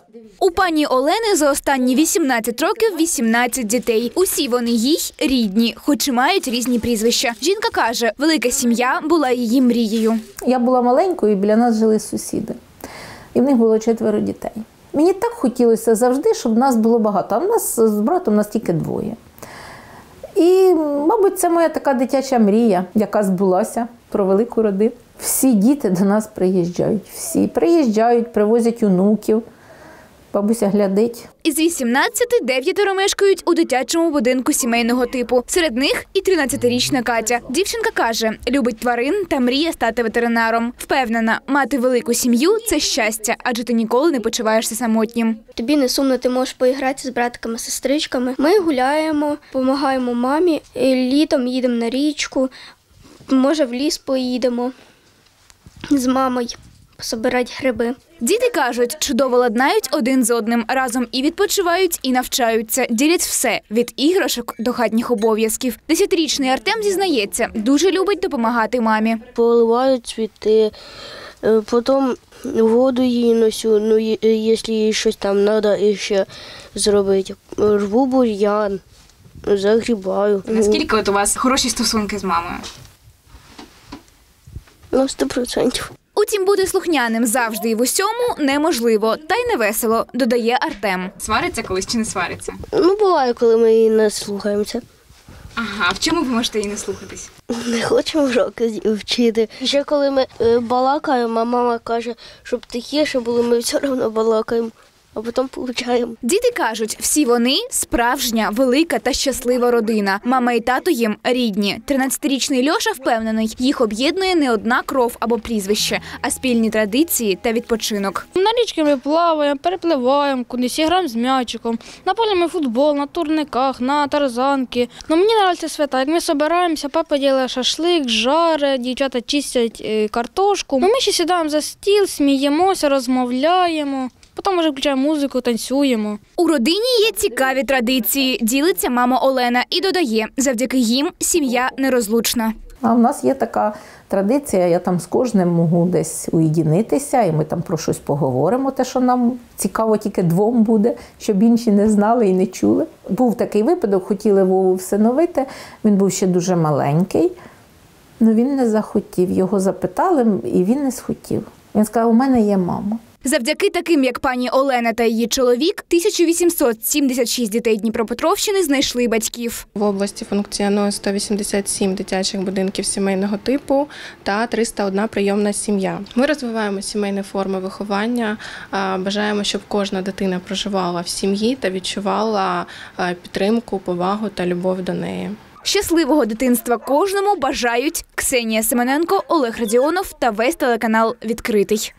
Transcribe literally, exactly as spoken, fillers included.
У пані Олени за останні вісімнадцять років вісімнадцять дітей. Усі вони їй рідні, хоч і мають різні прізвища. Жінка каже, велика сім'я була її мрією. Я була маленькою, і біля нас жили сусіди. І в них було четверо дітей. Мені так хотілося завжди, щоб нас було багато. А в нас з братом нас тільки двоє. І, мабуть, це моя така дитяча мрія, яка збулася про велику родину. Всі діти до нас приїжджають. Всі приїжджають, привозять онуків. Бабуся глядить. Із вісімнадцяти дев'ятеро мешкають у дитячому будинку сімейного типу. Серед них і тринадцятирічна Катя. Дівчинка каже, любить тварин та мріє стати ветеринаром. Впевнена, мати велику сім'ю – це щастя, адже ти ніколи не почуваєшся самотнім. Тобі не сумно, ти можеш поіграти з братиками, сестричками. Ми гуляємо, допомагаємо мамі, літом їдемо на річку, може в ліс поїдемо з мамою. Пособирати гриби. Діти кажуть, чудово ладнають один з одним, разом і відпочивають, і навчаються. Ділять все – від іграшок до хатніх обов'язків. Десятирічний Артем зізнається, дуже любить допомагати мамі. Поливаю цвіти, потім воду їй носю, ну, якщо їй щось там треба ще зробити. Рву бур'ян, загрібаю. Наскільки от у вас хороші стосунки з мамою? Ну, сто відсотків. Утім, бути слухняним завжди і в усьому неможливо, та й не весело, додає Артем. Свариться колись чи не свариться? Ну, буває, коли ми її не слухаємося. Ага, а в чому ви можете її не слухатись? Не хочемо уроки вчити. Ще коли ми балакаємо, а мама каже, щоб тихіше було, ми все одно балакаємо. А потім получаємо. Діти кажуть, всі вони – справжня, велика та щаслива родина. Мама і тато їм рідні. тринадцятирічний Льоша впевнений, їх об'єднує не одна кров або прізвище, а спільні традиції та відпочинок. На річці ми плаваємо, перепливаємо кудись, граємо з м'ячиком. На полі ми футбол, на турниках, на тарзанки. Ну, мені подобається свята. Як ми збираємося, папа робить шашлик, жаре, дівчата чистять картошку. Ну, ми ще сідаємо за стіл, сміємося, розмовляємо. Потім вже включаємо музику, танцюємо. У родині є цікаві традиції, ділиться мама Олена і додає, завдяки їм сім'я нерозлучна. А в нас є така традиція, я там з кожним можу десь уєдинитися, і ми там про щось поговоримо, те, що нам цікаво тільки двом буде, щоб інші не знали і не чули. Був такий випадок, хотіли Вову всиновити, він був ще дуже маленький, але він не захотів. Його запитали, і він не схотів. Він сказав, у мене є мама. Завдяки таким, як пані Олена та її чоловік, тисяча вісімсот сімдесят шість дітей Дніпропетровщини знайшли батьків. В області функціонує сто вісімдесят сім дитячих будинків сімейного типу та триста одна прийомна сім'я. Ми розвиваємо сімейні форми виховання, бажаємо, щоб кожна дитина проживала в сім'ї та відчувала підтримку, повагу та любов до неї. Щасливого дитинства кожному бажають Ксенія Семененко, Олег Радіонов та весь телеканал «Відкритий».